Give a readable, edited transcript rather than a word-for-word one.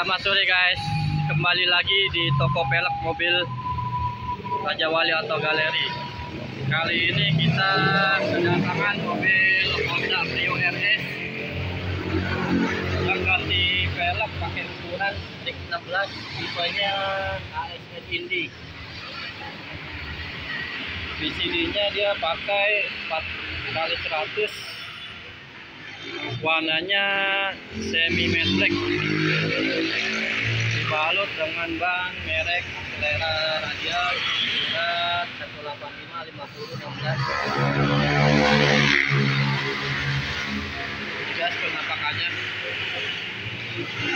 Selamat sore guys, kembali lagi di toko pelek mobil Raja Wali Auto Galeri. Kali ini kita kedatangan mobil Honda Brio RS yang ganti pelek pakai ukuran stick 16, tipenya ASN Indy. VCD-nya dia pakai 4x100, warnanya semi matte black, dibalut dengan ban merek Acelera Radial ukuran 185/50/16. Ini guys penampakannya.